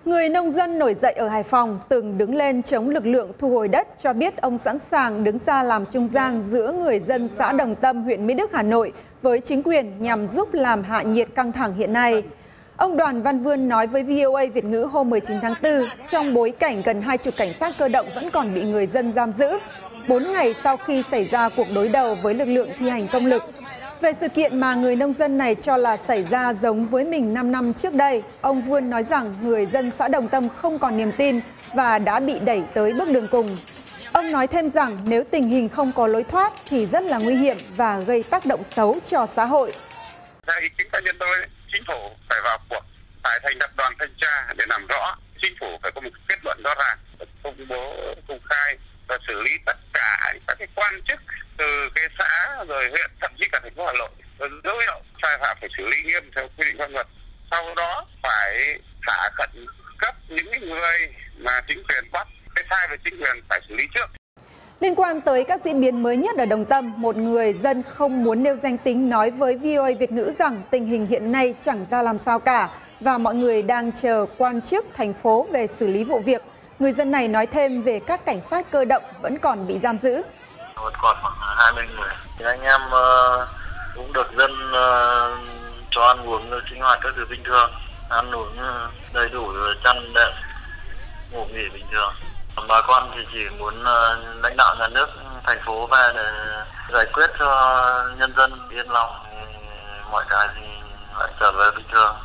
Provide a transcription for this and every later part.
Người nông dân nổi dậy ở Hải Phòng từng đứng lên chống lực lượng thu hồi đất cho biết ông sẵn sàng đứng ra làm trung gian giữa người dân xã Đồng Tâm, huyện Mỹ Đức, Hà Nội với chính quyền nhằm giúp làm hạ nhiệt căng thẳng hiện nay. Ông Đoàn Văn Vươn nói với VOA Việt ngữ hôm 19 tháng 4, trong bối cảnh gần 20 cảnh sát cơ động vẫn còn bị người dân giam giữ, 4 ngày sau khi xảy ra cuộc đối đầu với lực lượng thi hành công lực. Về sự kiện mà người nông dân này cho là xảy ra giống với mình 5 năm trước đây, ông Vươn nói rằng người dân xã Đồng Tâm không còn niềm tin và đã bị đẩy tới bước đường cùng. Ông nói thêm rằng nếu tình hình không có lối thoát thì rất là nguy hiểm và gây tác động xấu cho xã hội. Theo ý kiến cá nhân tôi, chính phủ phải vào cuộc, phải thành lập đoàn thanh tra để làm rõ. Chính phủ phải có một kết luận rõ ràng, công bố công khai và xử lý tất cả các cái quan chức từ cái xã rồi huyện, thậm chí cả thành phố Hà Nội, dấu hiệu sai phạm phải xử lý nghiêm theo quy định pháp luật. Sau đó phải thả khẩn cấp những người mà chính quyền bắt, cái sai về chính quyền phải xử lý trước. Liên quan tới các diễn biến mới nhất ở Đồng Tâm, một người dân không muốn nêu danh tính nói với VOA Việt ngữ rằng tình hình hiện nay chẳng ra làm sao cả và mọi người đang chờ quan chức thành phố về xử lý vụ việc. Người dân này nói thêm về các cảnh sát cơ động vẫn còn bị giam giữ. Còn khoảng 20 người. Thì anh em cũng được dân cho ăn uống sinh hoạt các thứ bình thường, ăn uống đầy đủ, chăn đệm, ngủ nghỉ bình thường. Bà con thì chỉ muốn lãnh đạo nhà nước, thành phố về để giải quyết cho nhân dân yên lòng, mọi cái thì lại trở về bình thường.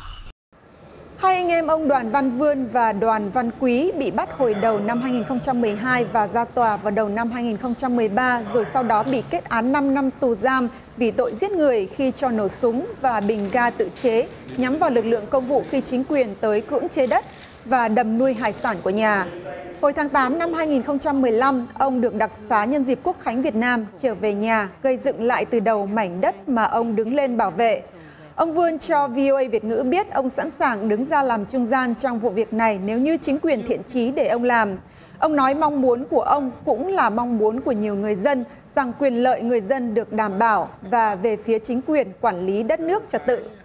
Hai anh em ông Đoàn Văn Vươn và Đoàn Văn Quý bị bắt hồi đầu năm 2012 và ra tòa vào đầu năm 2013, rồi sau đó bị kết án 5 năm tù giam vì tội giết người khi cho nổ súng và bình ga tự chế nhắm vào lực lượng công vụ khi chính quyền tới cưỡng chế đất và đầm nuôi hải sản của nhà. Hồi tháng 8 năm 2015, ông được đặc xá nhân dịp Quốc khánh Việt Nam trở về nhà, gây dựng lại từ đầu mảnh đất mà ông đứng lên bảo vệ. Ông Vươn cho VOA Việt ngữ biết ông sẵn sàng đứng ra làm trung gian trong vụ việc này nếu như chính quyền thiện chí để ông làm. Ông nói mong muốn của ông cũng là mong muốn của nhiều người dân rằng quyền lợi người dân được đảm bảo và về phía chính quyền quản lý đất nước trật tự.